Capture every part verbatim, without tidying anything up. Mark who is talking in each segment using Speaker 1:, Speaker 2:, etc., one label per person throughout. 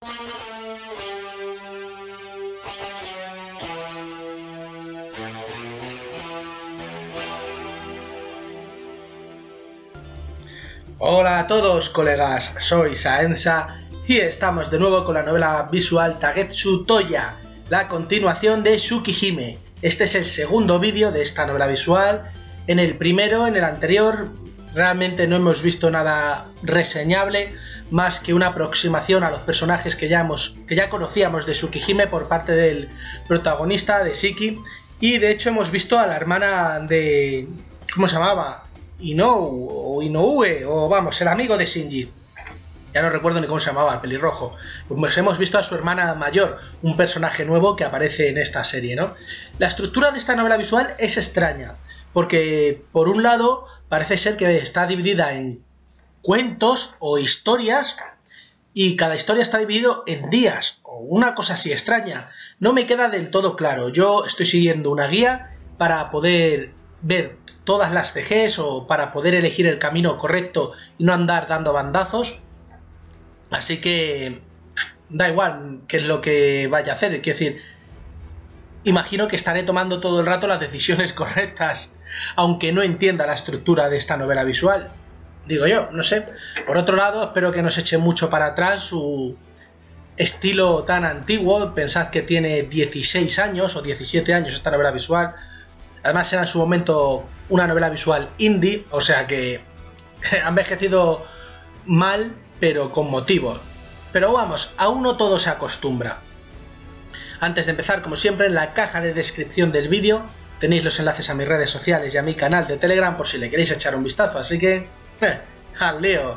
Speaker 1: Hola a todos, colegas, soy Saensa y estamos de nuevo con la novela visual Tagetsu Toya, la continuación de Tsukihime. Este es el segundo vídeo de esta novela visual. En el primero, en el anterior, realmente no hemos visto nada reseñable, más que una aproximación a los personajes que ya, hemos, que ya conocíamos de Tsukihime por parte del protagonista, de Shiki, y de hecho hemos visto a la hermana de... ¿cómo se llamaba? Inou o Inoue, o vamos, el amigo de Shinji. Ya no recuerdo ni cómo se llamaba, el pelirrojo. Pues hemos visto a su hermana mayor, un personaje nuevo que aparece en esta serie, ¿no? La estructura de esta novela visual es extraña, porque por un lado parece ser que está dividida en cuentos o historias, y cada historia está dividido en días, o una cosa así extraña. No me queda del todo claro. Yo estoy siguiendo una guía para poder ver todas las C Gs o para poder elegir el camino correcto y no andar dando bandazos, así que da igual qué es lo que vaya a hacer. Quiero decir, imagino que estaré tomando todo el rato las decisiones correctas, aunque no entienda la estructura de esta novela visual, digo yo, no sé. Por otro lado, espero que no se eche mucho para atrás su estilo tan antiguo. Pensad que tiene dieciséis años o diecisiete años esta novela visual. Además era en su momento una novela visual indie, o sea que ha envejecido mal, pero con motivo. Pero vamos, aún no todo se acostumbra. Antes de empezar, como siempre, en la caja de descripción del vídeo tenéis los enlaces a mis redes sociales y a mi canal de Telegram por si le queréis echar un vistazo, así que... Eh, ¡al lío!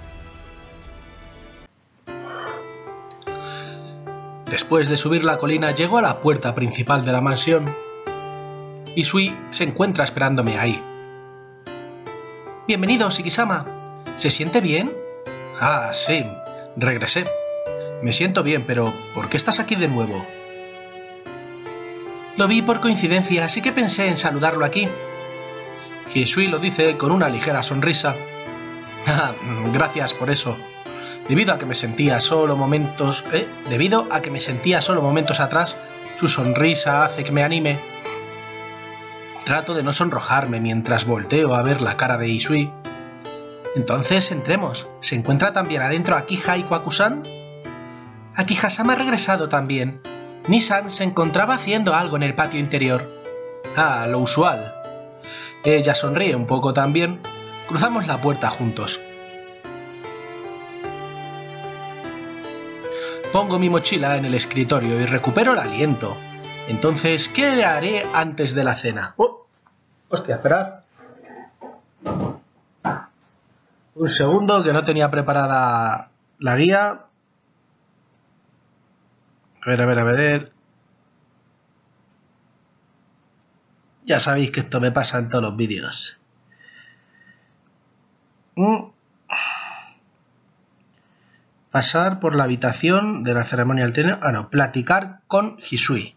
Speaker 1: Después de subir la colina, llegó a la puerta principal de la mansión. Isui se encuentra esperándome ahí. Bienvenido, Shiki-sama. ¿Se siente bien? Ah, sí, regresé. Me siento bien, pero ¿por qué estás aquí de nuevo? Lo vi por coincidencia, así que pensé en saludarlo aquí. Isui lo dice con una ligera sonrisa. Ah, gracias por eso. Debido a que me sentía solo momentos... ¿Eh? Debido a que me sentía solo momentos atrás, su sonrisa hace que me anime. Trato de no sonrojarme mientras volteo a ver la cara de Isui. Entonces entremos. ¿Se encuentra también adentro Akiha Iwaku-san? Akiha-sama ha regresado también. Nissan se encontraba haciendo algo en el patio interior. Ah, lo usual. Ella sonríe un poco también. Cruzamos la puerta juntos. Pongo mi mochila en el escritorio y recupero el aliento. Entonces, ¿qué le haré antes de la cena? ¡Oh! Hostia, esperad. Un segundo, que no tenía preparada la guía. A ver, a ver, a ver. Ya sabéis que esto me pasa en todos los vídeos. Mm. Pasar por la habitación de la ceremonia del té. Ah, no, platicar con Isui.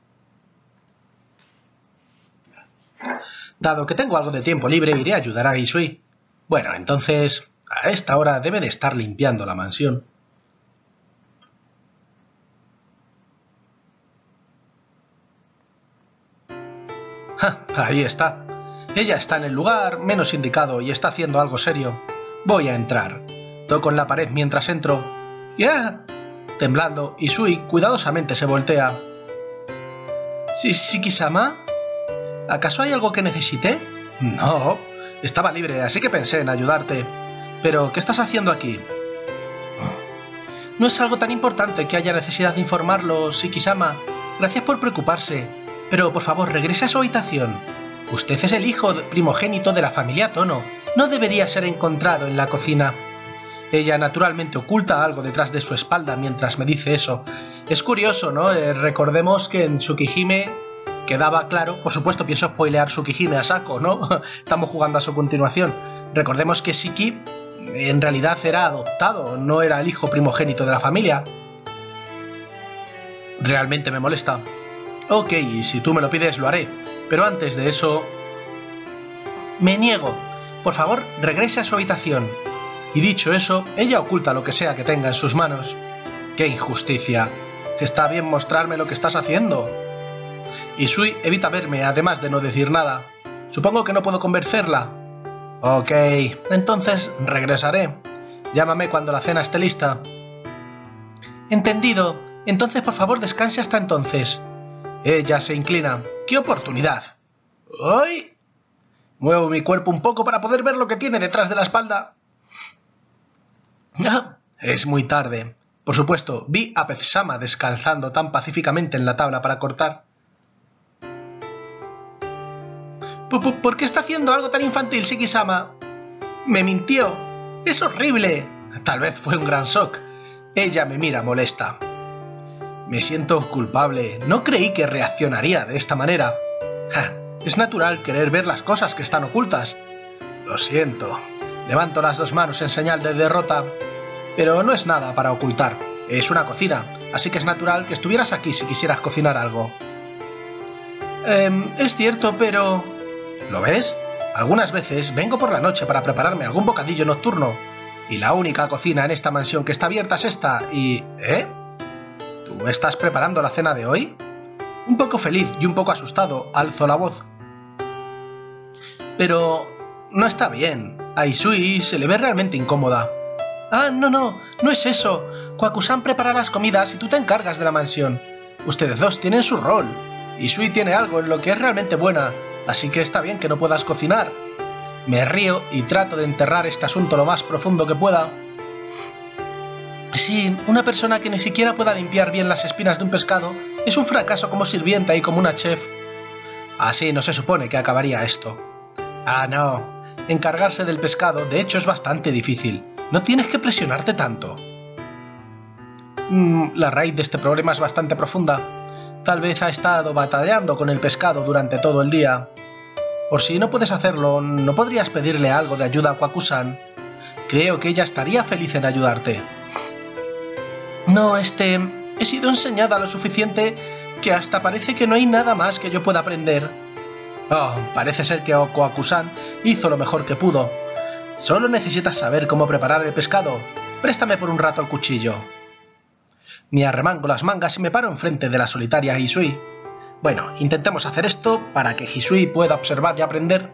Speaker 1: Dado que tengo algo de tiempo libre, iré a ayudar a Isui. Bueno, entonces, a esta hora debe de estar limpiando la mansión. ¡Ja! Ahí está. Ella está en el lugar menos indicado y está haciendo algo serio. Voy a entrar. Toco en la pared mientras entro. ¡Ya! Temblando, Isui cuidadosamente se voltea. ¿Shiki-sama? ¿Acaso hay algo que necesite? No, estaba libre, así que pensé en ayudarte. Pero, ¿qué estás haciendo aquí? No es algo tan importante que haya necesidad de informarlo, Shiki-sama. Gracias por preocuparse. Pero, por favor, regrese a su habitación. Usted es el hijo primogénito de la familia Tono. No debería ser encontrado en la cocina. Ella naturalmente oculta algo detrás de su espalda mientras me dice eso. Es curioso, ¿no? Eh, recordemos que en Tsukihime quedaba claro, por supuesto pienso spoilear Tsukihime a saco, ¿no? Estamos jugando a su continuación. Recordemos que Shiki en realidad era adoptado, no era el hijo primogénito de la familia. Realmente me molesta. Ok, si tú me lo pides lo haré, pero antes de eso... Me niego. Por favor, regrese a su habitación. Y dicho eso, ella oculta lo que sea que tenga en sus manos. ¡Qué injusticia! Está bien mostrarme lo que estás haciendo. Hisui evita verme, además de no decir nada. Supongo que no puedo convencerla. Ok, entonces regresaré. Llámame cuando la cena esté lista. Entendido. Entonces, por favor, descanse hasta entonces. Ella se inclina. ¡Qué oportunidad! ¡Ay! Muevo mi cuerpo un poco para poder ver lo que tiene detrás de la espalda. Ah, es muy tarde. Por supuesto, vi a Pez-sama descalzando tan pacíficamente en la tabla para cortar. ¿Por qué está haciendo algo tan infantil, Shiki-sama? Me mintió. ¡Es horrible! Tal vez fue un gran shock. Ella me mira molesta. Me siento culpable. No creí que reaccionaría de esta manera. Ja, es natural querer ver las cosas que están ocultas. Lo siento. Levanto las dos manos en señal de derrota. Pero no es nada para ocultar. Es una cocina, así que es natural que estuvieras aquí si quisieras cocinar algo. Eh, es cierto, pero... ¿Lo ves? Algunas veces vengo por la noche para prepararme algún bocadillo nocturno. Y la única cocina en esta mansión que está abierta es esta, y... ¿Eh? ¿Tú estás preparando la cena de hoy? Un poco feliz y un poco asustado, alzo la voz. Pero... no está bien. A Hisui se le ve realmente incómoda. Ah, no, no, no es eso. Kohaku-san prepara las comidas y tú te encargas de la mansión. Ustedes dos tienen su rol. Hisui tiene algo en lo que es realmente buena, así que está bien que no puedas cocinar. Me río y trato de enterrar este asunto lo más profundo que pueda. Sí, una persona que ni siquiera pueda limpiar bien las espinas de un pescado es un fracaso como sirvienta y como una chef. Así no se supone que acabaría esto. Ah, no. Encargarse del pescado, de hecho, es bastante difícil. No tienes que presionarte tanto. Mm, la raíz de este problema es bastante profunda. Tal vez ha estado batallando con el pescado durante todo el día. Por si no puedes hacerlo, ¿no podrías pedirle algo de ayuda a Kohaku-san? Creo que ella estaría feliz en ayudarte. No, este... he sido enseñada lo suficiente que hasta parece que no hay nada más que yo pueda aprender. Oh, parece ser que Kohaku-san hizo lo mejor que pudo. Solo necesitas saber cómo preparar el pescado. Préstame por un rato el cuchillo. Me arremango las mangas y me paro enfrente de la solitaria Hisui. Bueno, intentemos hacer esto para que Hisui pueda observar y aprender.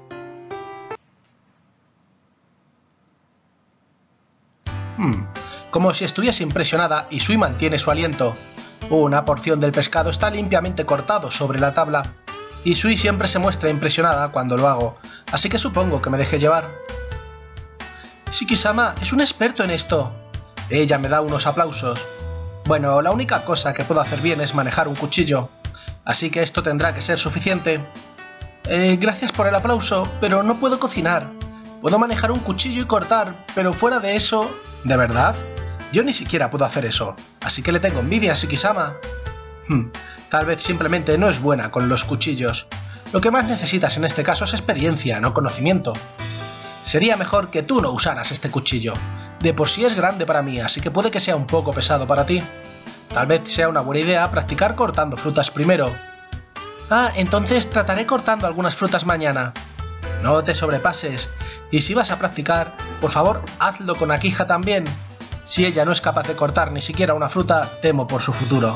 Speaker 1: Hmm. Como si estuviese impresionada, Hisui mantiene su aliento. Una porción del pescado está limpiamente cortado sobre la tabla. Hisui siempre se muestra impresionada cuando lo hago, así que supongo que me deje llevar. Shiki-sama es un experto en esto. Ella me da unos aplausos. Bueno, la única cosa que puedo hacer bien es manejar un cuchillo, así que esto tendrá que ser suficiente. Eh, gracias por el aplauso, pero no puedo cocinar. Puedo manejar un cuchillo y cortar, pero fuera de eso... ¿De verdad? Yo ni siquiera puedo hacer eso, así que le tengo envidia a Shiki-sama. Hmm, tal vez simplemente no es buena con los cuchillos. Lo que más necesitas en este caso es experiencia, no conocimiento. Sería mejor que tú no usaras este cuchillo. De por sí es grande para mí, así que puede que sea un poco pesado para ti. Tal vez sea una buena idea practicar cortando frutas primero. Ah, entonces trataré cortando algunas frutas mañana. No te sobrepases, y si vas a practicar, por favor, hazlo con Akija también. Si ella no es capaz de cortar ni siquiera una fruta, temo por su futuro.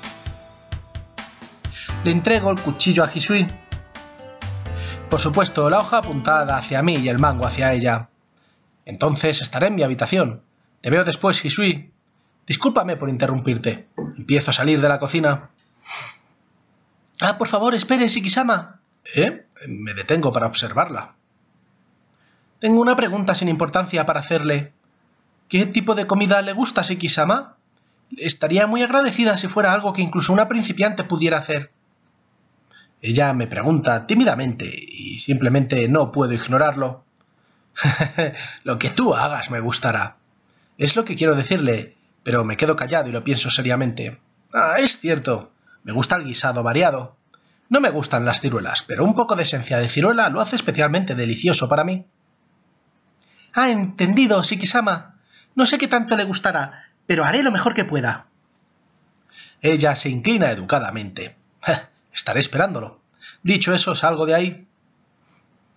Speaker 1: Le entrego el cuchillo a Hisui. Por supuesto, la hoja apuntada hacia mí y el mango hacia ella. Entonces estaré en mi habitación. Te veo después, Hisui. Discúlpame por interrumpirte. Empiezo a salir de la cocina. Ah, por favor, espere, Shiki-sama. ¿Eh? Me detengo para observarla. Tengo una pregunta sin importancia para hacerle. ¿Qué tipo de comida le gusta a Shiki-sama? Estaría muy agradecida si fuera algo que incluso una principiante pudiera hacer. Ella me pregunta tímidamente y simplemente no puedo ignorarlo. Lo que tú hagas me gustará. Es lo que quiero decirle, pero me quedo callado y lo pienso seriamente. Ah, es cierto. Me gusta el guisado variado. No me gustan las ciruelas, pero un poco de esencia de ciruela lo hace especialmente delicioso para mí. Ah, entendido, Shiki-sama. No sé qué tanto le gustará, pero haré lo mejor que pueda. Ella se inclina educadamente. Estaré esperándolo. Dicho eso, salgo de ahí.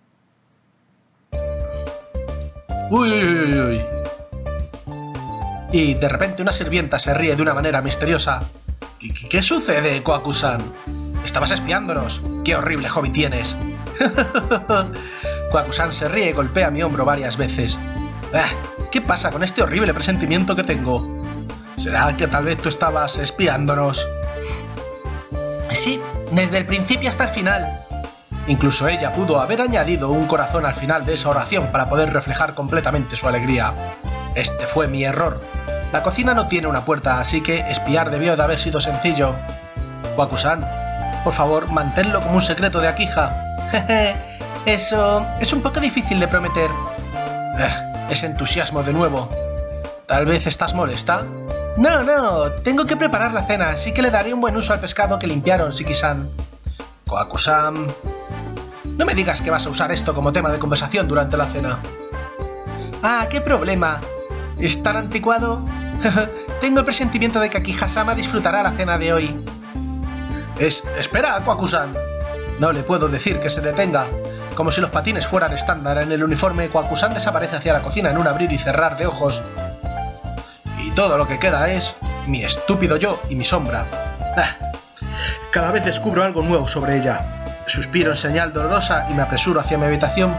Speaker 1: Uy, uy, uy, uy. Y de repente una sirvienta se ríe de una manera misteriosa. ¿Qué, qué, qué sucede, Kohaku-san? Estabas espiándonos. ¡Qué horrible hobby tienes! Kohaku-san se ríe y golpea mi hombro varias veces. Ah, ¿qué pasa con este horrible presentimiento que tengo? ¿Será que tal vez tú estabas espiándonos? Sí, desde el principio hasta el final. Incluso ella pudo haber añadido un corazón al final de esa oración para poder reflejar completamente su alegría. Este fue mi error. La cocina no tiene una puerta, así que espiar debió de haber sido sencillo. Kohaku-san, por favor, manténlo como un secreto de Akija. Jeje, eso es un poco difícil de prometer. Eh, ese entusiasmo de nuevo. ¿Tal vez estás molesta? No, no, tengo que preparar la cena, así que le daré un buen uso al pescado que limpiaron, Shiki-san. Kohaku-san... No me digas que vas a usar esto como tema de conversación durante la cena. Ah, ¿qué problema? ¿Es tan anticuado? Tengo el presentimiento de que Akija-sama disfrutará la cena de hoy. Es... Espera, Kohaku-san. No le puedo decir que se detenga. Como si los patines fueran estándar en el uniforme, Kohaku-san desaparece hacia la cocina en un abrir y cerrar de ojos. Y todo lo que queda es... mi estúpido yo y mi sombra. Ah, cada vez descubro algo nuevo sobre ella. Suspiro en señal dolorosa y me apresuro hacia mi habitación.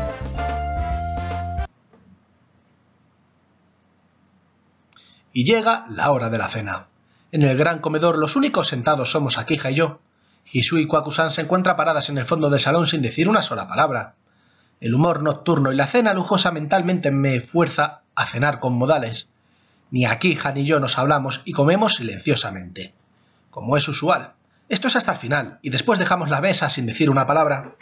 Speaker 1: Y llega la hora de la cena. En el gran comedor los únicos sentados somos Akija y yo. Hisui y Kohaku-san se encuentran paradas en el fondo del salón sin decir una sola palabra. El humor nocturno y la cena lujosa mentalmente me fuerza a cenar con modales. Ni Akija ni yo nos hablamos y comemos silenciosamente. Como es usual. Esto es hasta el final, y después dejamos la mesa sin decir una palabra.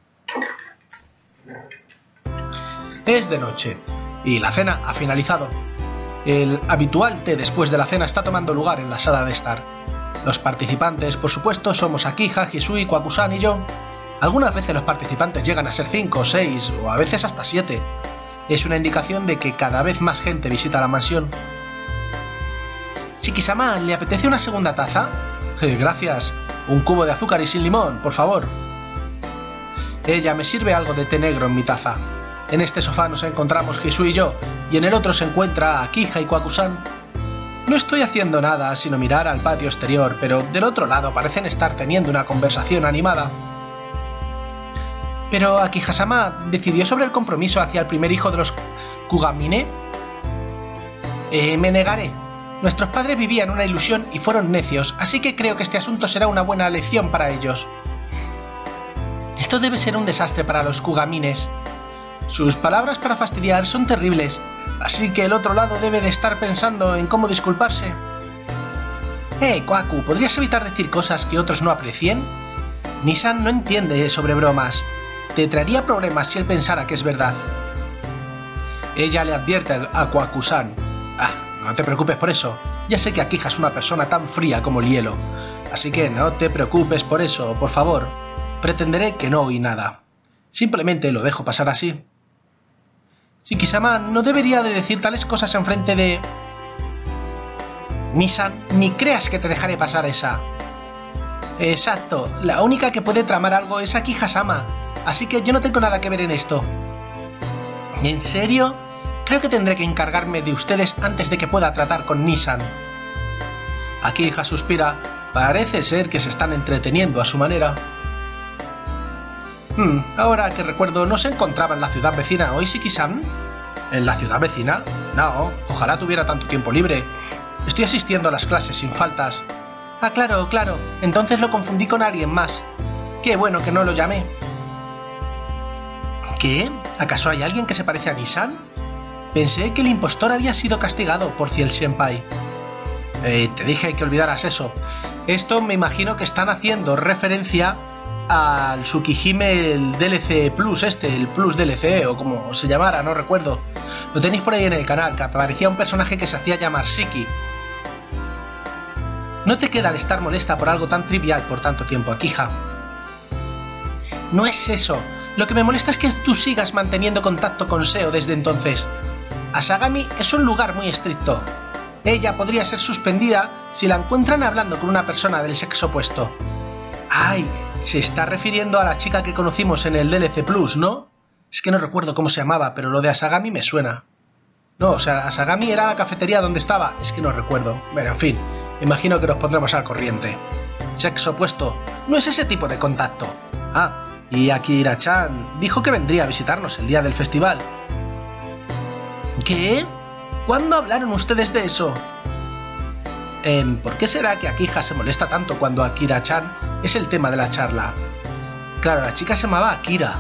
Speaker 1: Es de noche, y la cena ha finalizado. El habitual té después de la cena está tomando lugar en la sala de estar. Los participantes, por supuesto, somos Akija, Hisui, Kohaku-san y yo. Algunas veces los participantes llegan a ser cinco, seis o a veces hasta siete. Es una indicación de que cada vez más gente visita la mansión. Shiki-sama, ¿le apetece una segunda taza? Eh, gracias. Un cubo de azúcar y sin limón, por favor. Ella me sirve algo de té negro en mi taza. En este sofá nos encontramos Hisui y yo, y en el otro se encuentra Akija y Kohaku-san. No estoy haciendo nada sino mirar al patio exterior, pero del otro lado parecen estar teniendo una conversación animada. ¿Pero Akija-sama decidió sobre el compromiso hacia el primer hijo de los Kugamine? Eh, me negaré. Nuestros padres vivían una ilusión y fueron necios, así que creo que este asunto será una buena lección para ellos. Esto debe ser un desastre para los Kugamines. Sus palabras para fastidiar son terribles, así que el otro lado debe de estar pensando en cómo disculparse. Eh, Kohaku, ¿podrías evitar decir cosas que otros no aprecien? Nissan no entiende sobre bromas. Te traería problemas si él pensara que es verdad. Ella le advierte a Kohaku-san. Ah, no te preocupes por eso. Ya sé que Akija es una persona tan fría como el hielo. Así que no te preocupes por eso, por favor. Pretenderé que no oí nada. Simplemente lo dejo pasar así. Shiki-sama no debería de decir tales cosas en frente de... Nissan, ni creas que te dejaré pasar esa. Exacto, la única que puede tramar algo es Akija-sama. Así que yo no tengo nada que ver en esto. ¿En serio? Creo que tendré que encargarme de ustedes antes de que pueda tratar con Nissan. Akija suspira. Parece ser que se están entreteniendo a su manera. Hmm, ahora que recuerdo, ¿no se encontraba en la ciudad vecina hoy, Shiki-san? ¿En la ciudad vecina? No, ojalá tuviera tanto tiempo libre. Estoy asistiendo a las clases sin faltas. Ah, claro, claro. Entonces lo confundí con alguien más. Qué bueno que no lo llamé. ¿Qué? ¿Acaso hay alguien que se parece a Nissan? Pensé que el impostor había sido castigado por Ciel Senpai. Eh, te dije que olvidaras eso. Esto me imagino que están haciendo referencia al Tsukihime, el D L C Plus este, el Plus D L C o como se llamara, no recuerdo. Lo tenéis por ahí en el canal, que aparecía un personaje que se hacía llamar Shiki. No te queda el estar molesta por algo tan trivial por tanto tiempo, Akija. No es eso. Lo que me molesta es que tú sigas manteniendo contacto con Seo desde entonces. Asagami es un lugar muy estricto. Ella podría ser suspendida si la encuentran hablando con una persona del sexo opuesto. ¡Ay! Se está refiriendo a la chica que conocimos en el D L C Plus, ¿no? Es que no recuerdo cómo se llamaba, pero lo de Asagami me suena. No, o sea, Asagami era la cafetería donde estaba. Es que no recuerdo. Bueno, en fin, imagino que nos pondremos al corriente. Sexo opuesto. No es ese tipo de contacto. Ah, y Akira-chan dijo que vendría a visitarnos el día del festival. ¿Qué? ¿Cuándo hablaron ustedes de eso? Eh, ¿Por qué será que Akira se molesta tanto cuando Akira-chan es el tema de la charla? Claro, la chica se llamaba Akira.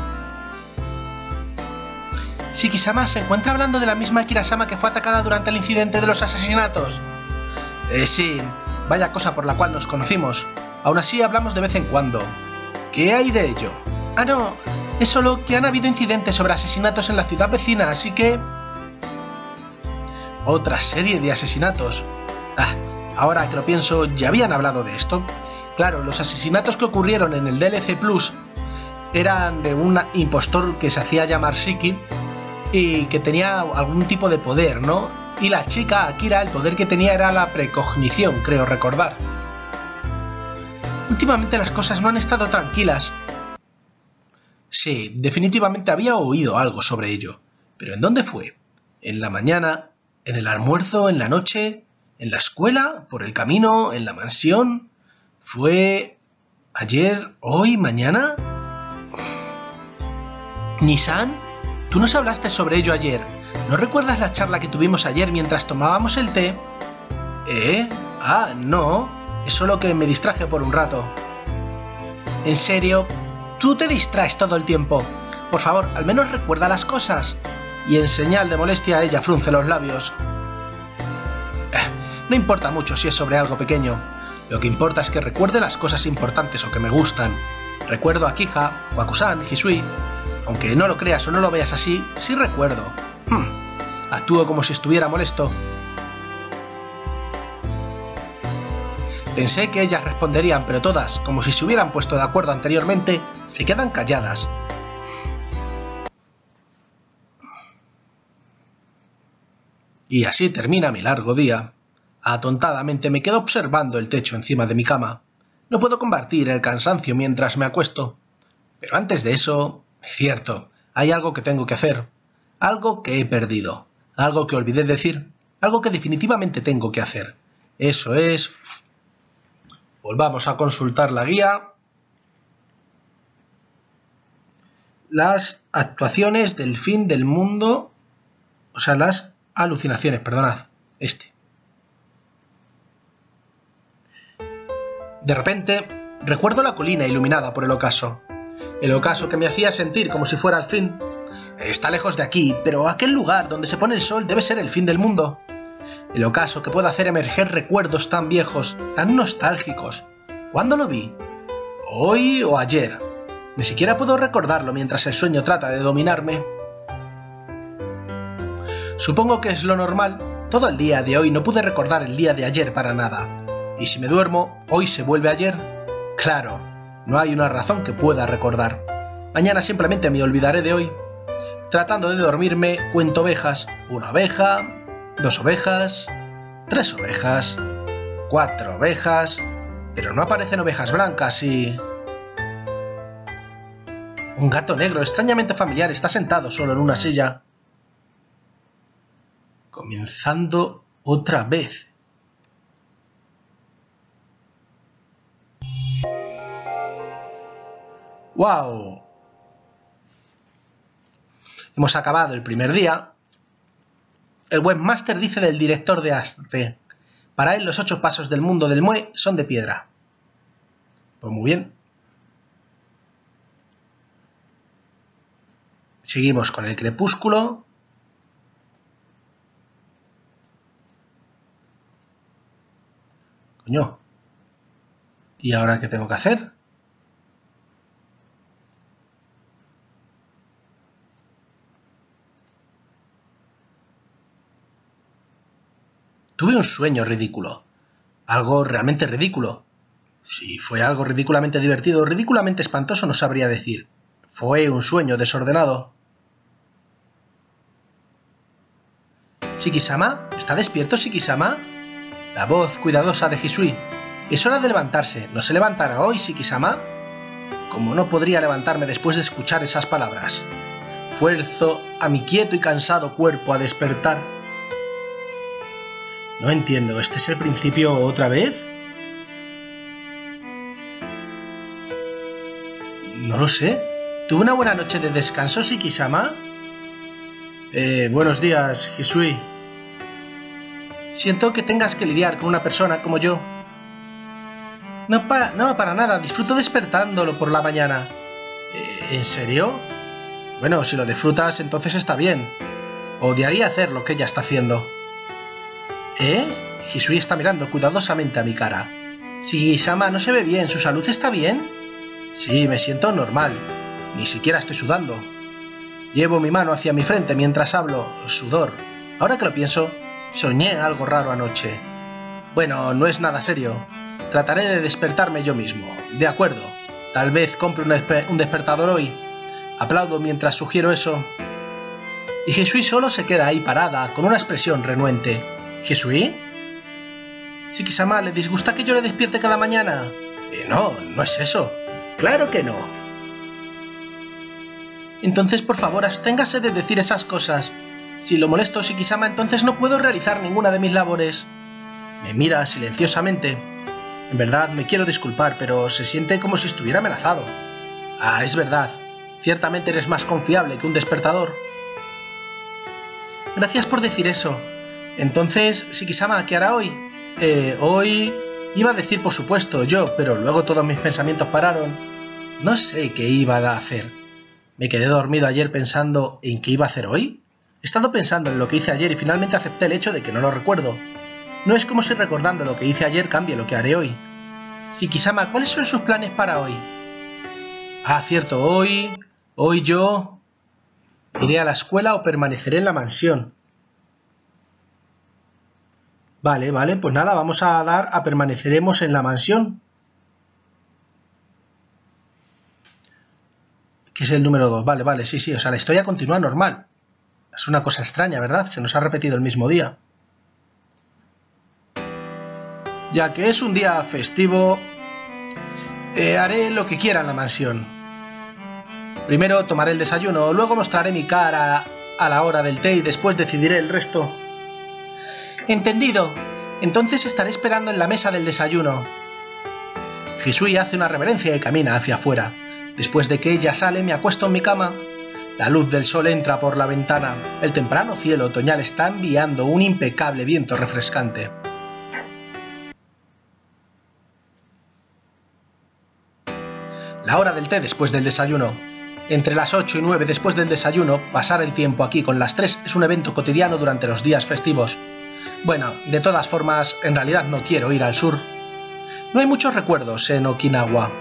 Speaker 1: ¿Shiki-sama se encuentra hablando de la misma Akira-sama que fue atacada durante el incidente de los asesinatos? Eh, sí, vaya cosa por la cual nos conocimos. Aún así hablamos de vez en cuando. ¿Qué hay de ello? Ah, no, es solo que han habido incidentes sobre asesinatos en la ciudad vecina, así que... Otra serie de asesinatos. Ah, ahora que lo pienso, ya habían hablado de esto. Claro, los asesinatos que ocurrieron en el D L C Plus eran de un impostor que se hacía llamar Shiki y que tenía algún tipo de poder, ¿no? Y la chica, Akira, el poder que tenía era la precognición, creo recordar. Últimamente las cosas no han estado tranquilas. Sí, definitivamente había oído algo sobre ello. ¿Pero en dónde fue? ¿En la mañana? ¿En el almuerzo? ¿En la noche? ¿En la escuela? ¿Por el camino? ¿En la mansión? ¿Fue ayer? ¿Hoy? ¿Mañana? ¿Nisan? Tú nos hablaste sobre ello ayer. ¿No recuerdas la charla que tuvimos ayer mientras tomábamos el té? ¿Eh? Ah, no. Es solo que me distraje por un rato. ¿En serio? Tú te distraes todo el tiempo. Por favor, al menos recuerda las cosas. Y en señal de molestia ella frunce los labios. Eh, no importa mucho si es sobre algo pequeño. Lo que importa es que recuerde las cosas importantes o que me gustan. Recuerdo a Kija, Wakusan, Hisui. Aunque no lo creas o no lo veas así, sí recuerdo. Hmm. Actúo como si estuviera molesto. Pensé que ellas responderían, pero todas, como si se hubieran puesto de acuerdo anteriormente, se quedan calladas. Y así termina mi largo día. Atontadamente me quedo observando el techo encima de mi cama. No puedo combatir el cansancio mientras me acuesto. Pero antes de eso, cierto, hay algo que tengo que hacer. Algo que he perdido. Algo que olvidé decir. Algo que definitivamente tengo que hacer. Eso es... Volvamos a consultar la guía. Las actuaciones del fin del mundo... O sea, las alucinaciones, perdonad. Este. De repente, recuerdo la colina iluminada por el ocaso. El ocaso que me hacía sentir como si fuera el fin. Está lejos de aquí, pero aquel lugar donde se pone el sol debe ser el fin del mundo. El ocaso que puede hacer emerger recuerdos tan viejos, tan nostálgicos. ¿Cuándo lo vi? ¿Hoy o ayer? Ni siquiera puedo recordarlo mientras el sueño trata de dominarme. Supongo que es lo normal. Todo el día de hoy no pude recordar el día de ayer para nada. Y si me duermo, ¿hoy se vuelve ayer? Claro, no hay una razón que pueda recordar. Mañana simplemente me olvidaré de hoy. Tratando de dormirme, cuento ovejas. Una oveja, dos ovejas, tres ovejas, cuatro ovejas... Pero no aparecen ovejas blancas y... Un gato negro extrañamente familiar está sentado solo en una silla. Comenzando otra vez. ¡Wow! Hemos acabado el primer día. El webmaster dice del director de arte. Para él los ocho pasos del mundo del Mue son de piedra. Pues muy bien. Seguimos con el crepúsculo. Coño. ¿Y ahora qué tengo que hacer? Tuve un sueño ridículo. Algo realmente ridículo. Si fue algo ridículamente divertido o ridículamente espantoso no sabría decir. Fue un sueño desordenado. ¿Shiki-sama? ¿Está despierto Shiki-sama? La voz cuidadosa de Hisui. Es hora de levantarse. ¿No se levantará hoy Shiki-sama? Como no podría levantarme después de escuchar esas palabras. Fuerzo a mi quieto y cansado cuerpo a despertar. No entiendo, ¿este es el principio otra vez? No lo sé. ¿Tuve una buena noche de descanso, Shiki-sama? Eh, buenos días, Hisui. Siento que tengas que lidiar con una persona como yo. No, pa no, para nada, disfruto despertándolo por la mañana. Eh, ¿En serio? Bueno, si lo disfrutas, entonces está bien. Odiaría hacer lo que ella está haciendo. ¿Eh? Hisui está mirando cuidadosamente a mi cara. Shiki-sama, no se ve bien, ¿su salud está bien? Sí, me siento normal. Ni siquiera estoy sudando. Llevo mi mano hacia mi frente mientras hablo. Sudor. Ahora que lo pienso, soñé algo raro anoche. Bueno, no es nada serio. Trataré de despertarme yo mismo. De acuerdo. Tal vez compre un, un despertador hoy. Aplaudo mientras sugiero eso. Y Hisui solo se queda ahí parada, con una expresión renuente. ¿Hisui? Shiki-sama, ¿le disgusta que yo le despierte cada mañana? Eh, no, no es eso. Claro que no. Entonces, por favor, absténgase de decir esas cosas. Si lo molesto, Shiki-sama, entonces no puedo realizar ninguna de mis labores. Me mira silenciosamente. En verdad, me quiero disculpar, pero se siente como si estuviera amenazado. Ah, es verdad. Ciertamente eres más confiable que un despertador. Gracias por decir eso. Entonces, Shiki-sama, ¿qué hará hoy? Eh, hoy... Iba a decir, por supuesto, yo, pero luego todos mis pensamientos pararon. No sé qué iba a hacer. ¿Me quedé dormido ayer pensando en qué iba a hacer hoy? He estado pensando en lo que hice ayer y finalmente acepté el hecho de que no lo recuerdo. No es como si recordando lo que hice ayer cambie lo que haré hoy. Shiki-sama, ¿cuáles son sus planes para hoy? Ah, cierto, hoy... Hoy yo... ¿Iré a la escuela o permaneceré en la mansión? Vale, vale, pues nada, vamos a dar a permaneceremos en la mansión. Que es el número dos, vale, vale, sí, sí, o sea, la historia continúa normal. Es una cosa extraña, ¿verdad? Se nos ha repetido el mismo día. Ya que es un día festivo, eh, haré lo que quiera en la mansión. Primero tomaré el desayuno, luego mostraré mi cara a la hora del té y después decidiré el resto. Entendido. Entonces estaré esperando en la mesa del desayuno. Hisui hace una reverencia y camina hacia afuera. Después de que ella sale, me acuesto en mi cama. La luz del sol entra por la ventana. El temprano cielo otoñal está enviando un impecable viento refrescante. La hora del té después del desayuno. Entre las ocho y nueve después del desayuno, pasar el tiempo aquí con las tres es un evento cotidiano durante los días festivos. Bueno, de todas formas, en realidad no quiero ir al sur. No hay muchos recuerdos en Okinawa.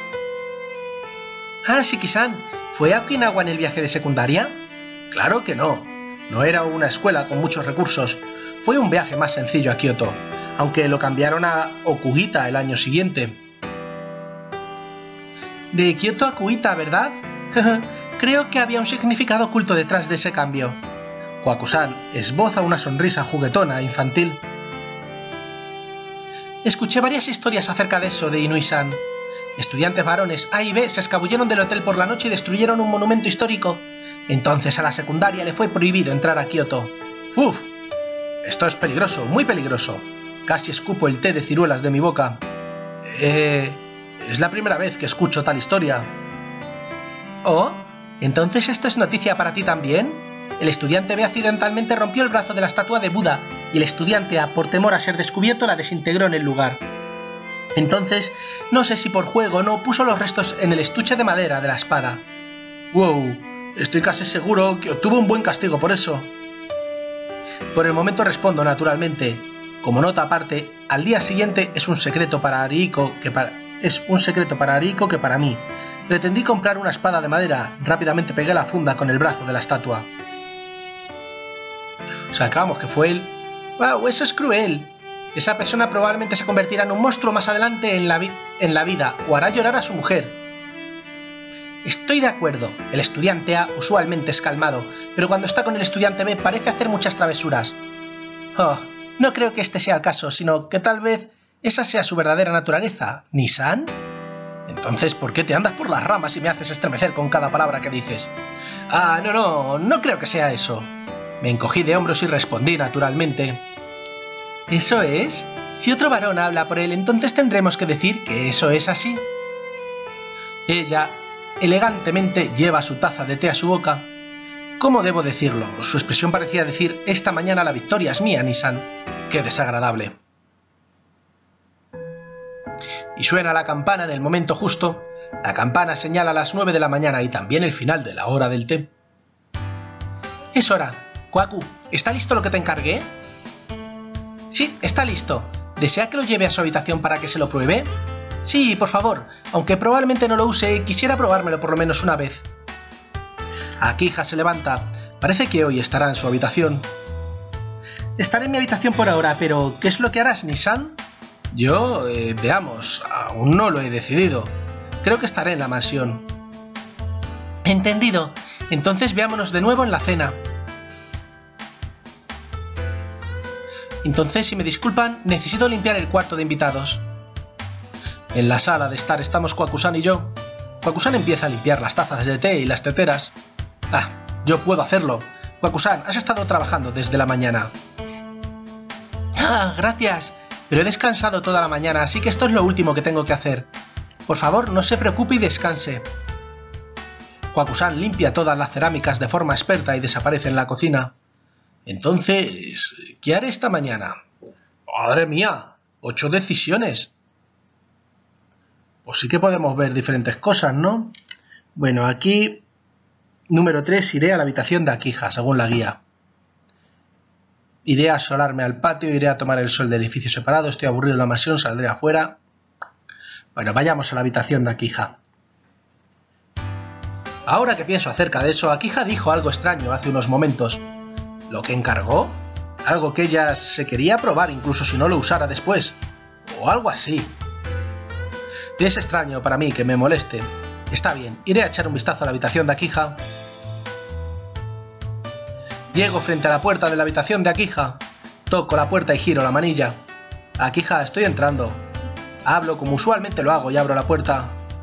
Speaker 1: Ah, Shiki-san, ¿fue a Okinawa en el viaje de secundaria? Claro que no. No era una escuela con muchos recursos. Fue un viaje más sencillo a Kioto, aunque lo cambiaron a Okugita el año siguiente. De Kioto a Kuita, ¿verdad? Creo que había un significado oculto detrás de ese cambio. Kohaku-san esboza una sonrisa juguetona e infantil. Escuché varias historias acerca de eso de Inui-san. Estudiantes varones A y B se escabulleron del hotel por la noche y destruyeron un monumento histórico. Entonces a la secundaria le fue prohibido entrar a Kioto. Uf, esto es peligroso, muy peligroso. Casi escupo el té de ciruelas de mi boca. Eh... Es la primera vez que escucho tal historia. ¿Oh? ¿Entonces esto es noticia para ti también? El estudiante B accidentalmente rompió el brazo de la estatua de Buda y el estudiante A, por temor a ser descubierto, la desintegró en el lugar. Entonces, no sé si por juego o no, puso los restos en el estuche de madera de la espada. ¡Wow! Estoy casi seguro que obtuvo un buen castigo por eso. Por el momento respondo naturalmente. Como nota aparte, al día siguiente es un secreto para Arihiko que para... Es un secreto para Arihiko que para mí. Pretendí comprar una espada de madera. Rápidamente pegué la funda con el brazo de la estatua. O sea, acabamos que fue él. ¡Wow! Eso es cruel. Esa persona probablemente se convertirá en un monstruo más adelante en la, vi en la vida o hará llorar a su mujer. Estoy de acuerdo. El estudiante A usualmente es calmado, pero cuando está con el estudiante B parece hacer muchas travesuras. Oh, no creo que este sea el caso, sino que tal vez esa sea su verdadera naturaleza. ¿Ni-san? Entonces, ¿por qué te andas por las ramas y me haces estremecer con cada palabra que dices? Ah, no, no, no creo que sea eso. Me encogí de hombros y respondí naturalmente. ¿Eso es? Si otro varón habla por él, entonces tendremos que decir que eso es así. Ella elegantemente lleva su taza de té a su boca. ¿Cómo debo decirlo? Su expresión parecía decir: esta mañana la victoria es mía, Nissan. ¡Qué desagradable! Y suena la campana en el momento justo. La campana señala las nueve de la mañana y también el final de la hora del té. Es hora. Kwaku, ¿está listo lo que te encargué? Sí, está listo. ¿Desea que lo lleve a su habitación para que se lo pruebe? Sí, por favor. Aunque probablemente no lo use, quisiera probármelo por lo menos una vez. Akija se levanta. Parece que hoy estará en su habitación. Estaré en mi habitación por ahora, pero ¿qué es lo que harás, Nissan? Yo, eh, veamos, aún no lo he decidido. Creo que estaré en la mansión. Entendido. Entonces veámonos de nuevo en la cena. Entonces, si me disculpan, necesito limpiar el cuarto de invitados. En la sala de estar estamos Kwaku-san y yo. Kwaku-san empieza a limpiar las tazas de té y las teteras. Ah, yo puedo hacerlo. Kwaku-san, has estado trabajando desde la mañana. Ah, gracias. Pero he descansado toda la mañana, así que esto es lo último que tengo que hacer. Por favor, no se preocupe y descanse. Kwaku-san limpia todas las cerámicas de forma experta y desaparece en la cocina. Entonces, ¿qué haré esta mañana? ¡Madre mía! ¡Ocho decisiones! Pues sí que podemos ver diferentes cosas, ¿no? Bueno, aquí... Número tres, iré a la habitación de Akija, según la guía. Iré a asolarme al patio, iré a tomar el sol del edificio separado, estoy aburrido en la mansión, saldré afuera. Bueno, vayamos a la habitación de Akija. Ahora que pienso acerca de eso, Akija dijo algo extraño hace unos momentos. ¿Lo que encargó? Algo que ella se quería probar incluso si no lo usara después. O algo así. Es extraño para mí que me moleste. Está bien, iré a echar un vistazo a la habitación de Akija. Llego frente a la puerta de la habitación de Akija. Toco la puerta y giro la manilla. Akija, estoy entrando. Hablo como usualmente lo hago y abro la puerta.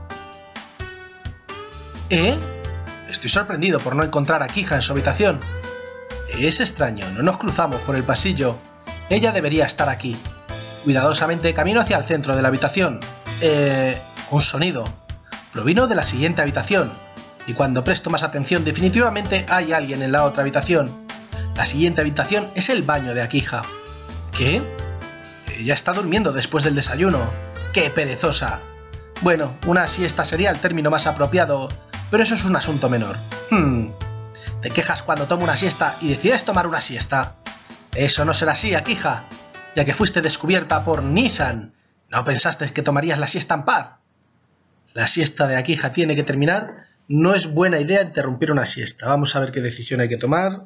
Speaker 1: ¿Eh? Estoy sorprendido por no encontrar a Akija en su habitación. Es extraño, no nos cruzamos por el pasillo. Ella debería estar aquí. Cuidadosamente camino hacia el centro de la habitación. Eh... Un sonido. Provino de la siguiente habitación. Y cuando presto más atención, definitivamente hay alguien en la otra habitación. La siguiente habitación es el baño de Akija. ¿Qué? Ella está durmiendo después del desayuno. ¡Qué perezosa! Bueno, una siesta sería el término más apropiado, pero eso es un asunto menor. Hmm... Te quejas cuando tomo una siesta y decides tomar una siesta. Eso no será así, Akija, ya que fuiste descubierta por Nissan. ¿No pensaste que tomarías la siesta en paz? La siesta de Akija tiene que terminar. No es buena idea interrumpir una siesta. Vamos a ver qué decisión hay que tomar.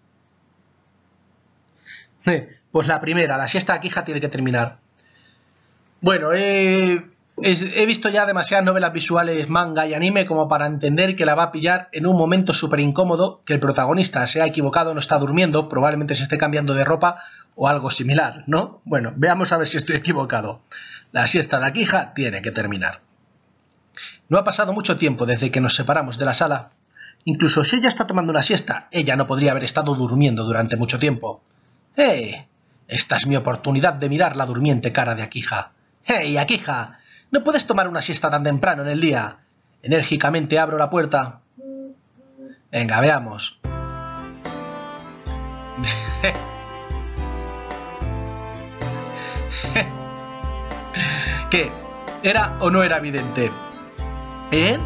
Speaker 1: Eh, pues la primera, la siesta de Akija tiene que terminar. Bueno, eh... he visto ya demasiadas novelas visuales, manga y anime como para entender que la va a pillar en un momento súper incómodo, que el protagonista se ha equivocado, no está durmiendo, probablemente se esté cambiando de ropa o algo similar, ¿no? Bueno, veamos a ver si estoy equivocado. La siesta de Akija tiene que terminar. No ha pasado mucho tiempo desde que nos separamos de la sala. Incluso si ella está tomando una siesta, ella no podría haber estado durmiendo durante mucho tiempo. ¡Eh! Esta es mi oportunidad de mirar la durmiente cara de Akija. ¡Hey, Akija! No puedes tomar una siesta tan temprano en el día. Enérgicamente abro la puerta. Venga, veamos. ¿Qué? ¿Era o no era evidente? ¿Eh?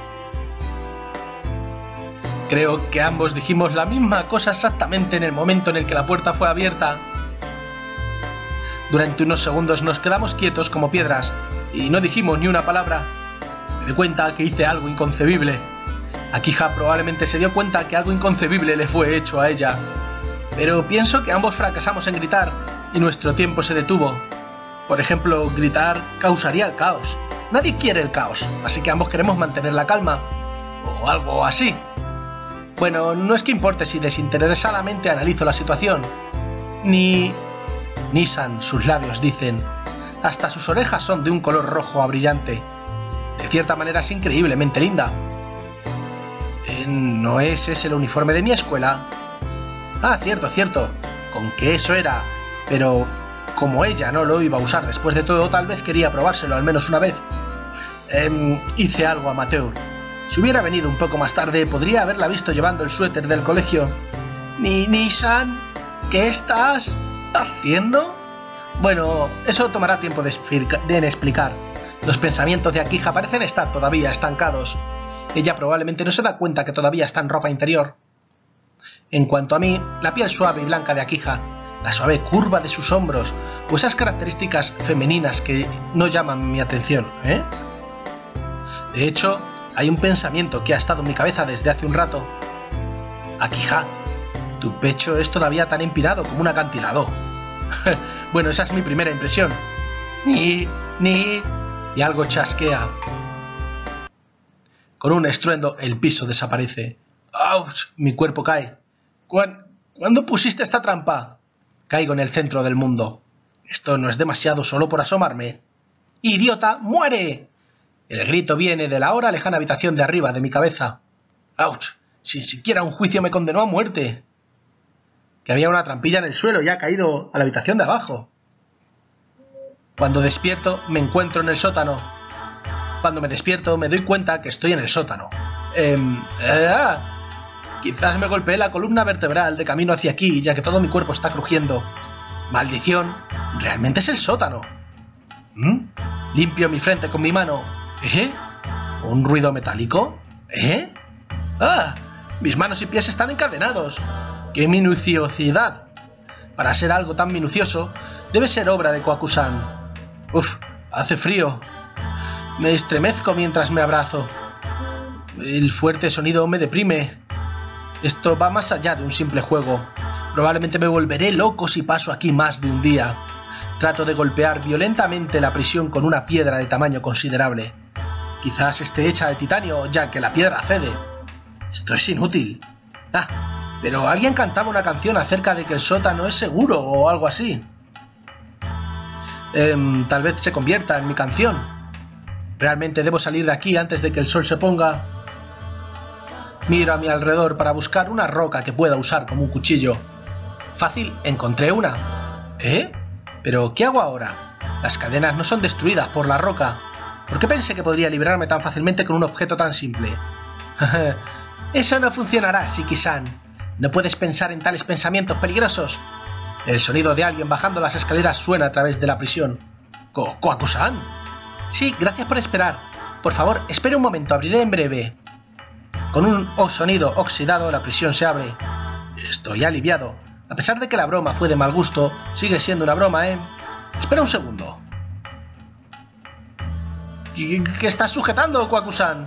Speaker 1: Creo que ambos dijimos la misma cosa exactamente en el momento en el que la puerta fue abierta. Durante unos segundos nos quedamos quietos como piedras y no dijimos ni una palabra. Me di cuenta que hice algo inconcebible. Akija probablemente se dio cuenta que algo inconcebible le fue hecho a ella. Pero pienso que ambos fracasamos en gritar y nuestro tiempo se detuvo. Por ejemplo, gritar causaría el caos. Nadie quiere el caos, así que ambos queremos mantener la calma. O algo así. Bueno, no es que importe si desinteresadamente analizo la situación. Ni... Nissan, sus labios dicen. Hasta sus orejas son de un color rojo a brillante. De cierta manera es increíblemente linda. Eh, ¿No es ese el uniforme de mi escuela? Ah, cierto, cierto. Con que eso era. Pero... como ella no lo iba a usar después de todo, tal vez quería probárselo al menos una vez. Eh, hice algo amateur. Si hubiera venido un poco más tarde, podría haberla visto llevando el suéter del colegio. Ni Nissan, ¿qué estás haciendo? Bueno, eso tomará tiempo de, de explicar. Los pensamientos de Akija parecen estar todavía estancados. Ella probablemente no se da cuenta que todavía está en ropa interior. En cuanto a mí, la piel suave y blanca de Akija, la suave curva de sus hombros o esas características femeninas que no llaman mi atención, ¿eh? De hecho, hay un pensamiento que ha estado en mi cabeza desde hace un rato. Akija, tu pecho es todavía tan empinado como un acantilado. Bueno, esa es mi primera impresión. Ni, ni... Y algo chasquea. Con un estruendo, el piso desaparece. ¡Auch! Mi cuerpo cae. ¿Cuándo pusiste esta trampa? Caigo en el centro del mundo. Esto no es demasiado solo por asomarme. ¡Idiota, muere! El grito viene de la ahora lejana habitación de arriba de mi cabeza. ¡Auch! Sin siquiera un juicio me condenó a muerte. Que había una trampilla en el suelo y ha caído a la habitación de abajo. Cuando despierto, me encuentro en el sótano. Cuando me despierto, me doy cuenta que estoy en el sótano. Eh, eh, ah, quizás me golpeé la columna vertebral de camino hacia aquí, ya que todo mi cuerpo está crujiendo. Maldición, realmente es el sótano. ¿Mm? Limpio mi frente con mi mano. ¿Eh? ¿Un ruido metálico? ¿Eh? ¡Ah! Mis manos y pies están encadenados. ¡Qué minuciosidad! Para ser algo tan minucioso, debe ser obra de Kohaku-san. Uf, hace frío. Me estremezco mientras me abrazo. El fuerte sonido me deprime. Esto va más allá de un simple juego. Probablemente me volveré loco si paso aquí más de un día. Trato de golpear violentamente la prisión con una piedra de tamaño considerable. Quizás esté hecha de titanio, ya que la piedra cede. Esto es inútil. Ah, pero alguien cantaba una canción acerca de que el sótano es seguro o algo así. Eh, tal vez se convierta en mi canción. ¿Realmente debo salir de aquí antes de que el sol se ponga? Miro a mi alrededor para buscar una roca que pueda usar como un cuchillo. Fácil, encontré una. ¿Eh? ¿Pero qué hago ahora? Las cadenas no son destruidas por la roca. ¿Por qué pensé que podría librarme tan fácilmente con un objeto tan simple? Eso no funcionará, Shiki-san. No puedes pensar en tales pensamientos peligrosos. El sonido de alguien bajando las escaleras suena a través de la prisión. Ko- ¿Kohaku-san? Sí, gracias por esperar. Por favor, espere un momento, abriré en breve. Con un sonido oxidado, la prisión se abre. Estoy aliviado. A pesar de que la broma fue de mal gusto, sigue siendo una broma, ¿eh? Espera un segundo. ¿Qué, qué estás sujetando, Kohaku-san?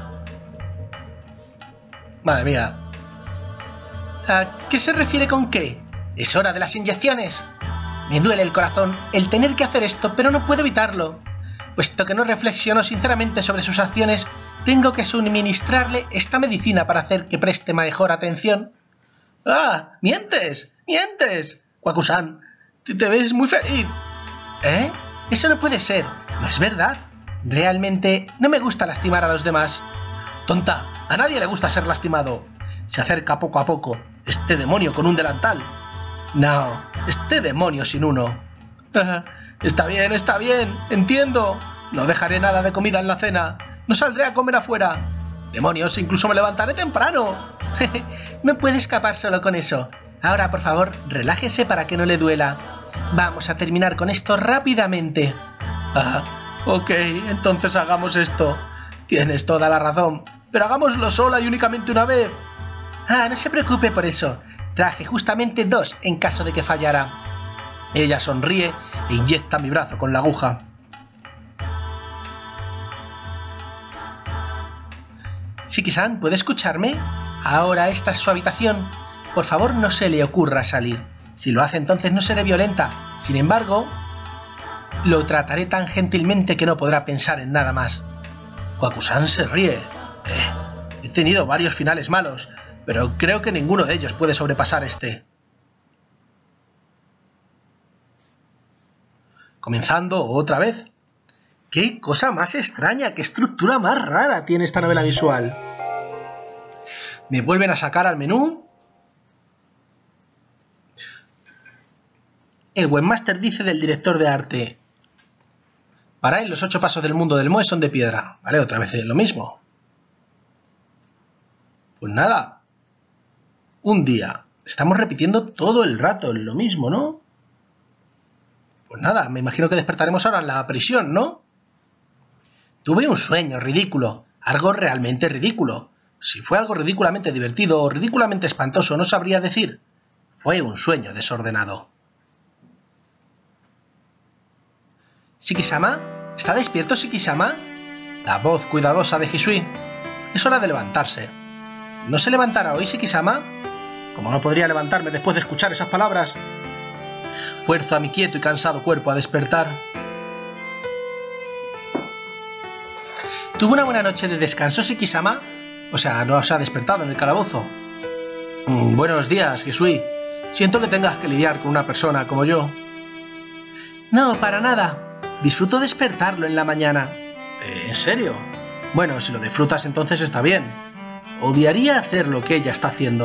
Speaker 1: Madre mía. ¿A qué se refiere con qué? ¿Es hora de las inyecciones? Me duele el corazón el tener que hacer esto, pero no puedo evitarlo. Puesto que no reflexiono sinceramente sobre sus acciones, tengo que suministrarle esta medicina para hacer que preste mejor atención. ¡Ah! ¡Mientes! ¡Mientes! Kohaku-san, te, te ves muy feliz. ¿Eh? Eso no puede ser. ¿No es verdad? Realmente no me gusta lastimar a los demás. Tonta, a nadie le gusta ser lastimado. Se acerca poco a poco. Este demonio con un delantal. No, este demonio sin uno. Está bien, está bien, entiendo. No dejaré nada de comida en la cena. No saldré a comer afuera. Demonios, incluso me levantaré temprano. No puede escapar solo con eso. Ahora, por favor, relájese para que no le duela. Vamos a terminar con esto rápidamente. Ah, ok, entonces hagamos esto. Tienes toda la razón, pero hagámoslo sola y únicamente una vez. Ah, no se preocupe por eso. Traje justamente dos en caso de que fallara. Ella sonríe e inyecta mi brazo con la aguja. Shiki-san, ¿puede escucharme? Ahora esta es su habitación. Por favor, no se le ocurra salir. Si lo hace, entonces no seré violenta. Sin embargo, lo trataré tan gentilmente que no podrá pensar en nada más. Kohaku-san se ríe. Eh, he tenido varios finales malos, pero creo que ninguno de ellos puede sobrepasar este. Comenzando otra vez. ¡Qué cosa más extraña! ¡Qué estructura más rara tiene esta novela visual! Me vuelven a sacar al menú. El webmaster dice del director de arte. Para él los ocho pasos del mundo del Moe son de piedra. Vale, otra vez es lo mismo. Pues nada. Un día. Estamos repitiendo todo el rato lo mismo, ¿no? Pues nada, me imagino que despertaremos ahora en la prisión, ¿no? Tuve un sueño ridículo. Algo realmente ridículo. Si fue algo ridículamente divertido o ridículamente espantoso, no sabría decir. Fue un sueño desordenado. ¿Shiki-sama? ¿Está despierto Shiki-sama? La voz cuidadosa de Hisui. Es hora de levantarse. ¿No se levantará hoy Shiki-sama? ¿Cómo no podría levantarme después de escuchar esas palabras? Fuerzo a mi quieto y cansado cuerpo a despertar. ¿Tuvo una buena noche de descanso Shiki-sama? O sea, ¿no se ha despertado en el calabozo? Mm, buenos días, Hisui. Siento que tengas que lidiar con una persona como yo. No, para nada. Disfruto despertarlo en la mañana. ¿Eh, ¿En serio? Bueno, si lo disfrutas entonces está bien. Odiaría hacer lo que ella está haciendo.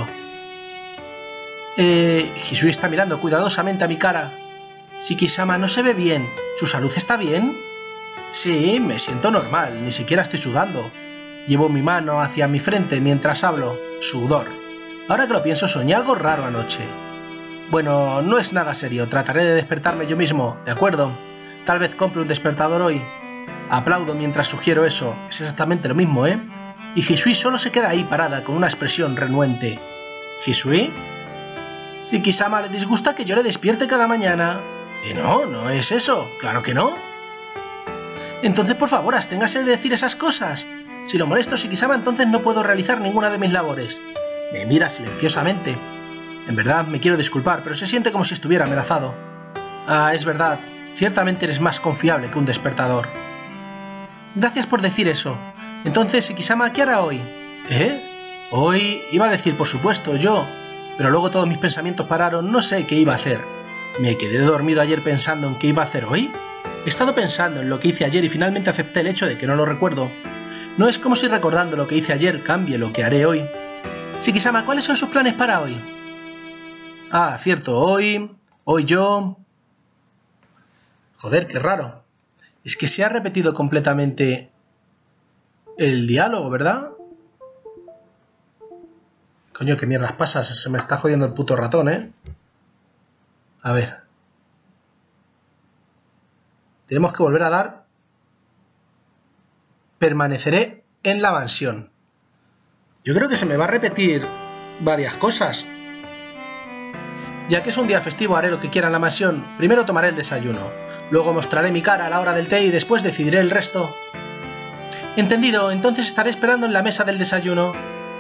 Speaker 1: Eh, Hisui está mirando cuidadosamente a mi cara. Shiki-sama no se ve bien. ¿Su salud está bien? Sí, me siento normal, ni siquiera estoy sudando. Llevo mi mano hacia mi frente mientras hablo. Sudor. Ahora que lo pienso, soñé algo raro anoche. Bueno, no es nada serio, trataré de despertarme yo mismo, ¿de acuerdo? Tal vez compre un despertador hoy. Aplaudo mientras sugiero eso, es exactamente lo mismo, ¿eh? Y Hisui solo se queda ahí parada con una expresión renuente. ¿Hisui? Shiki-sama le disgusta que yo le despierte cada mañana. Y no, no es eso, claro que no. Entonces, por favor, absténgase de decir esas cosas. Si lo molesto Shiki-sama, entonces no puedo realizar ninguna de mis labores. Me mira silenciosamente. En verdad, me quiero disculpar, pero se siente como si estuviera amenazado. Ah, es verdad. Ciertamente eres más confiable que un despertador. Gracias por decir eso. Entonces, Shiki-sama, ¿qué hará hoy? ¿Eh? Hoy iba a decir, por supuesto, yo. Pero luego todos mis pensamientos pararon, no sé qué iba a hacer. ¿Me quedé dormido ayer pensando en qué iba a hacer hoy? He estado pensando en lo que hice ayer y finalmente acepté el hecho de que no lo recuerdo. No es como si recordando lo que hice ayer cambie lo que haré hoy. Shiki-sama, ¿cuáles son sus planes para hoy? Ah, cierto, hoy... Hoy yo... Joder, qué raro. Es que se ha repetido completamente el diálogo, ¿verdad? Coño, qué mierdas pasa. Se me está jodiendo el puto ratón, ¿eh? A ver. Tenemos que volver a dar... Permaneceré en la mansión. Yo creo que se me va a repetir varias cosas. Ya que es un día festivo, haré lo que quiera en la mansión. Primero tomaré el desayuno. Luego mostraré mi cara a la hora del té y después decidiré el resto. Entendido, entonces estaré esperando en la mesa del desayuno.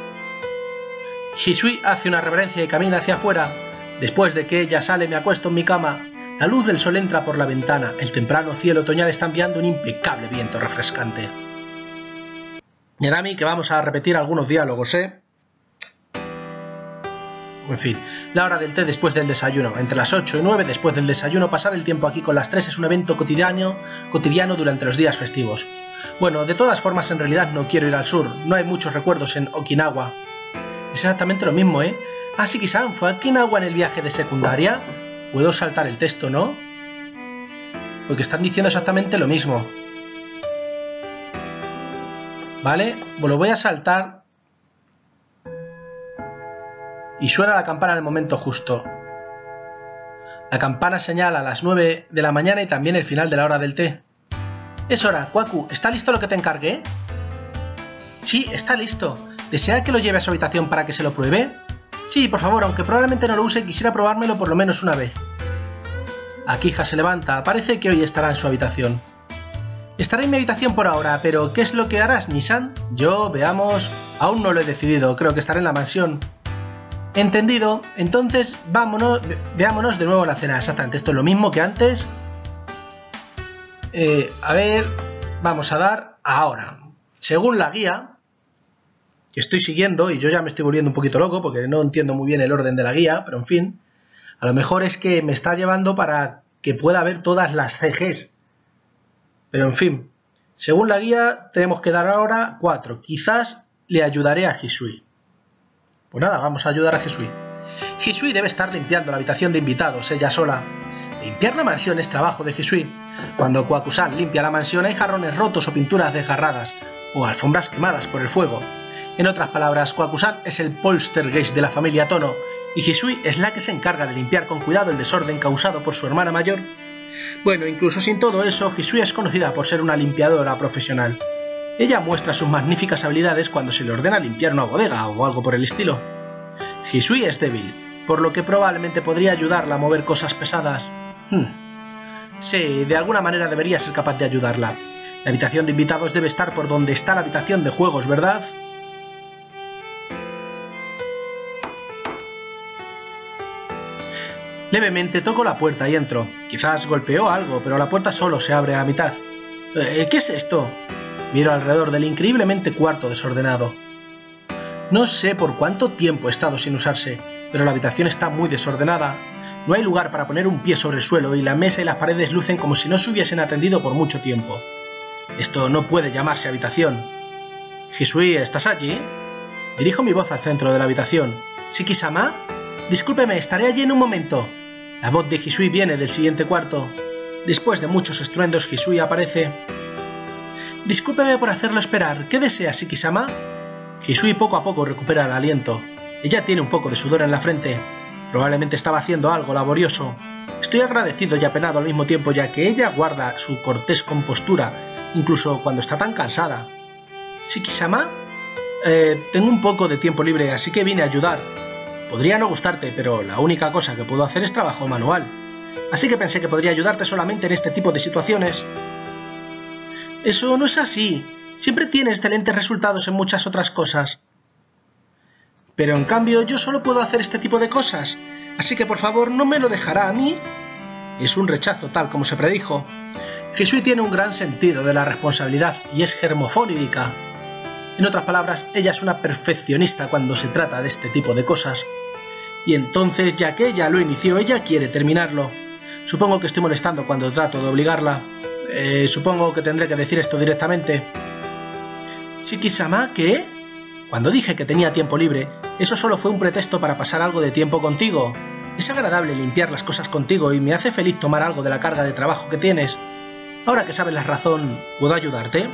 Speaker 1: Hisui hace una reverencia y camina hacia afuera. Después de que ella sale, me acuesto en mi cama. La luz del sol entra por la ventana. El temprano cielo otoñal está enviando un impecable viento refrescante. Y ahora a mí que vamos a repetir algunos diálogos, ¿eh? En fin, la hora del té después del desayuno. Entre las ocho y nueve después del desayuno, pasar el tiempo aquí con las tres es un evento cotidiano, cotidiano durante los días festivos. Bueno, de todas formas en realidad no quiero ir al sur. No hay muchos recuerdos en Okinawa. Es exactamente lo mismo, ¿eh? Ah, Shiki-san, ¿fue a Okinawa en el viaje de secundaria? Puedo saltar el texto, ¿no? Porque están diciendo exactamente lo mismo. Vale, pues lo voy a saltar. Y suena la campana en el momento justo. La campana señala las nueve de la mañana y también el final de la hora del té. Es hora, Kwaku, ¿está listo lo que te encargué? Sí, está listo. ¿Desea que lo lleve a su habitación para que se lo pruebe? Sí, por favor, aunque probablemente no lo use, quisiera probármelo por lo menos una vez. Akija se levanta, parece que hoy estará en su habitación. Estaré en mi habitación por ahora, pero ¿qué es lo que harás, Nissan? Yo, veamos... Aún no lo he decidido, creo que estaré en la mansión. Entendido, entonces vámonos, veámonos de nuevo la cena. Exactamente, esto es lo mismo que antes. Eh, a ver, vamos a dar ahora. Según la guía que estoy siguiendo, y yo ya me estoy volviendo un poquito loco porque no entiendo muy bien el orden de la guía, pero en fin, a lo mejor es que me está llevando para que pueda ver todas las C Gs. Pero en fin, según la guía tenemos que dar ahora cuatro. Quizás le ayudaré a Hisui. Pues nada, vamos a ayudar a Hisui. Hisui debe estar limpiando la habitación de invitados, ella sola. limpiar la mansión es trabajo de Hisui. Cuando Kwaku-san limpia la mansión hay jarrones rotos o pinturas desgarradas, o alfombras quemadas por el fuego. En otras palabras, Kwaku-san es el poltergeist de la familia Tono, y Hisui es la que se encarga de limpiar con cuidado el desorden causado por su hermana mayor. Bueno, incluso sin todo eso, Hisui es conocida por ser una limpiadora profesional. Ella muestra sus magníficas habilidades cuando se le ordena limpiar una bodega o algo por el estilo. Hisui es débil, por lo que probablemente podría ayudarla a mover cosas pesadas. Hmm. Sí, de alguna manera debería ser capaz de ayudarla. La habitación de invitados debe estar por donde está la habitación de juegos, ¿verdad? Levemente toco la puerta y entro. Quizás golpeó algo, pero la puerta solo se abre a la mitad. Eh, ¿Qué es esto? Miro alrededor del increíblemente cuarto desordenado. No sé por cuánto tiempo he estado sin usarse, pero la habitación está muy desordenada. No hay lugar para poner un pie sobre el suelo y la mesa y las paredes lucen como si no se hubiesen atendido por mucho tiempo. Esto no puede llamarse habitación. Hisui, ¿estás allí? Dirijo mi voz al centro de la habitación. ¿Shiki-sama? Discúlpeme, estaré allí en un momento. La voz de Hisui viene del siguiente cuarto. Después de muchos estruendos, Hisui aparece. Discúlpeme por hacerlo esperar. ¿Qué desea, Shiki-sama? Hisui poco a poco recupera el aliento. Ella tiene un poco de sudor en la frente. Probablemente estaba haciendo algo laborioso. Estoy agradecido y apenado al mismo tiempo, ya que ella guarda su cortés compostura, incluso cuando está tan cansada. ¿Shiki-sama? Eh, tengo un poco de tiempo libre, así que vine a ayudar. Podría no gustarte, pero la única cosa que puedo hacer es trabajo manual. Así que pensé que podría ayudarte solamente en este tipo de situaciones. Eso no es así. Siempre tiene excelentes resultados en muchas otras cosas. Pero en cambio yo solo puedo hacer este tipo de cosas. Así que por favor, ¿no me lo dejará a mí? Es un rechazo tal como se predijo. Hisui tiene un gran sentido de la responsabilidad y es germofóbica. En otras palabras, ella es una perfeccionista cuando se trata de este tipo de cosas. Y entonces, ya que ella lo inició, ella quiere terminarlo. Supongo que estoy molestando cuando trato de obligarla. Eh, supongo que tendré que decir esto directamente. ¿Shiki-sama, qué? Cuando dije que tenía tiempo libre, eso solo fue un pretexto para pasar algo de tiempo contigo. Es agradable limpiar las cosas contigo y me hace feliz tomar algo de la carga de trabajo que tienes. Ahora que sabes la razón, ¿puedo ayudarte?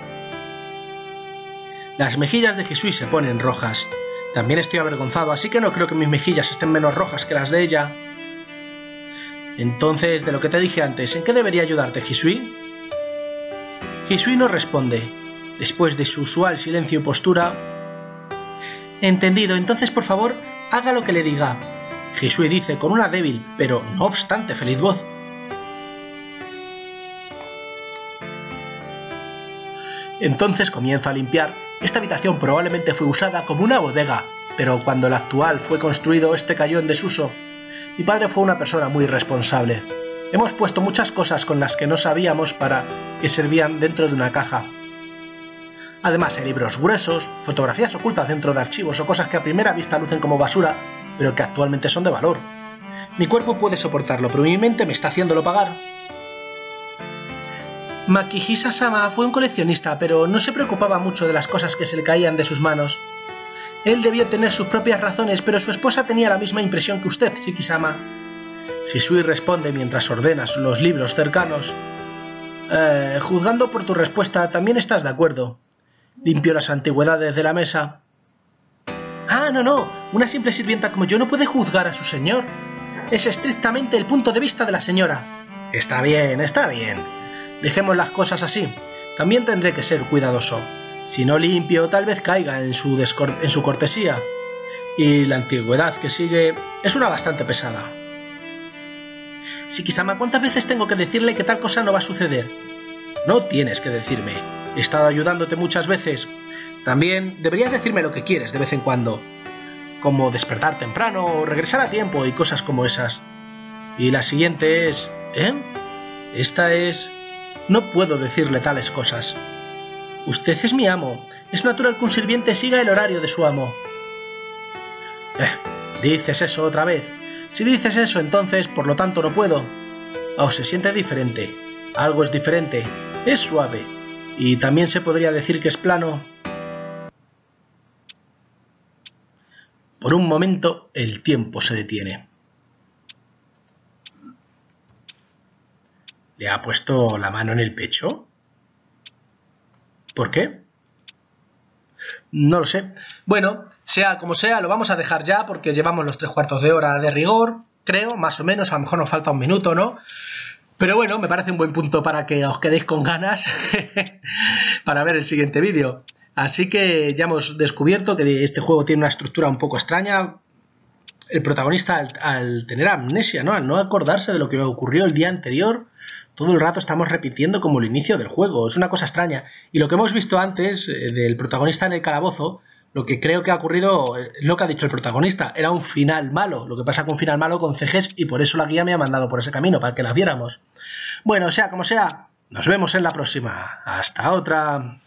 Speaker 1: Las mejillas de Hisui se ponen rojas. También estoy avergonzado, así que no creo que mis mejillas estén menos rojas que las de ella. Entonces, de lo que te dije antes, ¿en qué debería ayudarte, Hisui? Hisui no responde. Después de su usual silencio y postura... Entendido, entonces por favor, haga lo que le diga. Hisui dice con una débil, pero no obstante feliz voz. Entonces comienzo a limpiar. Esta habitación probablemente fue usada como una bodega, pero cuando el actual fue construido, este cayó en desuso. Mi padre fue una persona muy responsable. Hemos puesto muchas cosas con las que no sabíamos para que servían dentro de una caja. Además hay libros gruesos, fotografías ocultas dentro de archivos o cosas que a primera vista lucen como basura, pero que actualmente son de valor. Mi cuerpo puede soportarlo, pero mi mente me está haciéndolo pagar. Makihisa-sama fue un coleccionista, pero no se preocupaba mucho de las cosas que se le caían de sus manos. Él debió tener sus propias razones, pero su esposa tenía la misma impresión que usted, Shiki-sama. Hisui responde mientras ordena los libros cercanos. Eh, juzgando por tu respuesta, también estás de acuerdo. Limpio las antigüedades de la mesa. Ah, no, no. Una simple sirvienta como yo no puede juzgar a su señor. Es estrictamente el punto de vista de la señora. Está bien, está bien. Dejemos las cosas así. También tendré que ser cuidadoso. Si no limpio, tal vez caiga en su, en su cortesía. Y la antigüedad que sigue es una bastante pesada. Shiki-sama, ¿cuántas veces tengo que decirle que tal cosa no va a suceder? No tienes que decirme. He estado ayudándote muchas veces. También deberías decirme lo que quieres de vez en cuando. Como despertar temprano o regresar a tiempo y cosas como esas. Y la siguiente es... ¿Eh? Esta es... No puedo decirle tales cosas. Usted es mi amo. Es natural que un sirviente siga el horario de su amo. Eh, dices eso otra vez. Si dices eso, entonces, por lo tanto, no puedo. Oh, se siente diferente. Algo es diferente. Es suave. Y también se podría decir que es plano. Por un momento, el tiempo se detiene. ¿Le ha puesto la mano en el pecho? ¿Por qué? No lo sé. Bueno, sea como sea, lo vamos a dejar ya porque llevamos los tres cuartos de hora de rigor, creo, más o menos, a lo mejor nos falta un minuto, ¿no? Pero bueno, me parece un buen punto para que os quedéis con ganas para ver el siguiente vídeo. Así que ya hemos descubierto que este juego tiene una estructura un poco extraña. El protagonista, al, al tener amnesia, ¿no? Al no acordarse de lo que ocurrió el día anterior, todo el rato estamos repitiendo como el inicio del juego. Es una cosa extraña. Y lo que hemos visto antes eh, del protagonista en el calabozo, lo que creo que ha ocurrido, eh, lo que ha dicho el protagonista, era un final malo. Lo que pasa con un final malo con cejes, y por eso la guía me ha mandado por ese camino, para que las viéramos. Bueno, sea como sea, nos vemos en la próxima. Hasta otra.